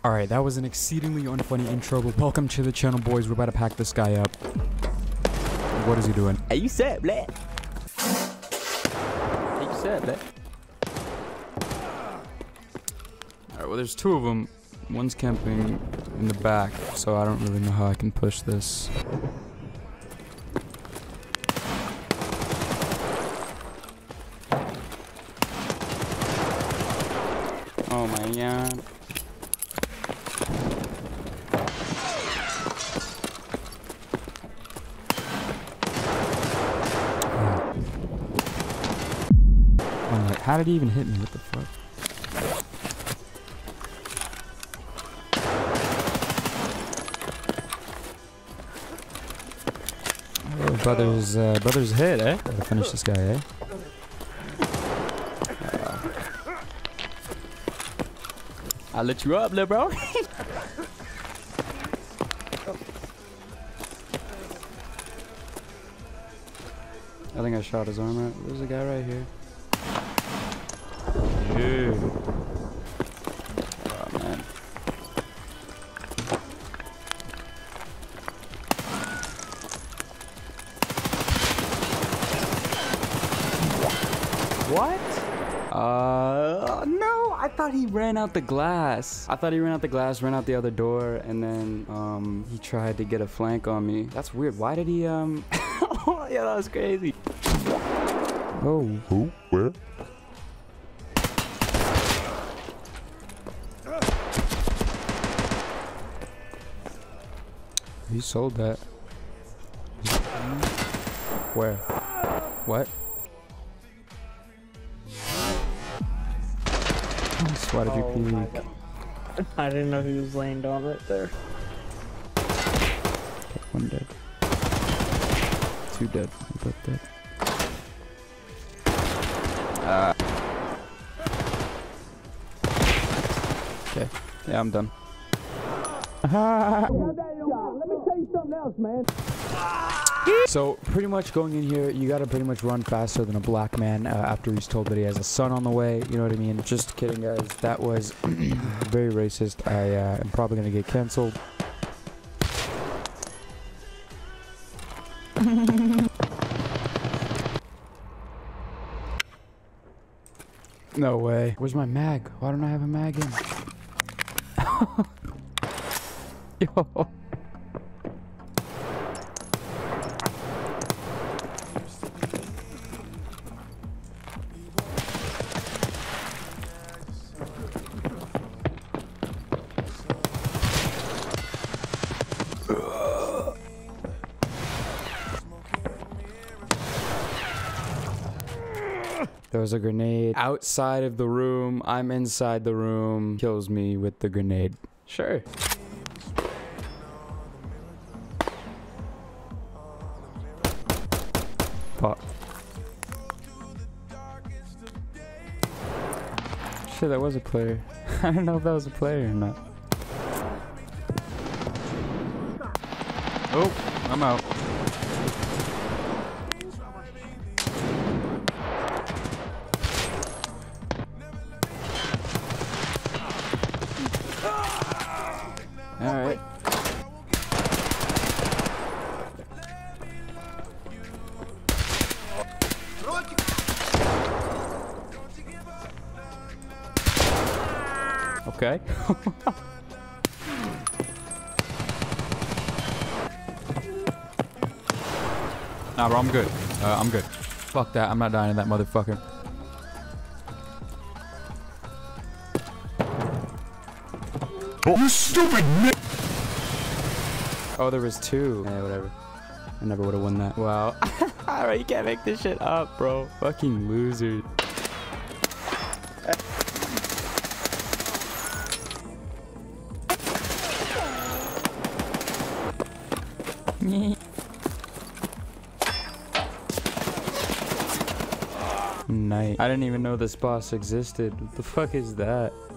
Alright, that was an exceedingly unfunny intro, but welcome to the channel, boys. We're about to pack this guy up. What is he doing? Hey, you said, black. Hey, you said, black. Alright, well, there's two of them. One's camping in the back, so I don't really know how I can push this. Oh my god. I'm like, how did he even hit me? What the fuck? Oh, brother's hit, eh? Gotta finish this guy, eh? I'll let you up, little bro. I think I shot his arm out. There's a guy right here. Yeah. Oh, man. What? No, I thought he ran out the glass. I thought he ran out the glass, ran out the other door, and then, he tried to get a flank on me. That's weird. Why did he, Yeah, that was crazy. Oh. Who? Where? He sold that. Where? What? Why did you peek? I didn't know he was laying down right there. Okay, one dead. Two dead. Both dead. Okay. Yeah, I'm done. Let me tell you something else, man. So pretty much going in here, you gotta pretty much run faster than a black man after he's told that he has a son on the way. You know what I mean? Just kidding, guys. That was very racist. I am probably gonna get canceled. No way. Where's my mag? Why don't I have a mag in? Yo. There was a grenade outside of the room. I'm inside the room. Kills me with the grenade. Sure. Fuck. Shit, that was a player. I don't know if that was a player or not. Oh, I'm out. Alright. Okay. Nah, bro, I'm good. I'm good. Fuck that. I'm not dying to that motherfucker. Oh, you stupid n- Oh, there was two. Yeah, whatever. I never would have won that. Wow. Alright, you can't make this shit up, bro. Fucking loser. Nice. I didn't even know this boss existed. What the fuck is that?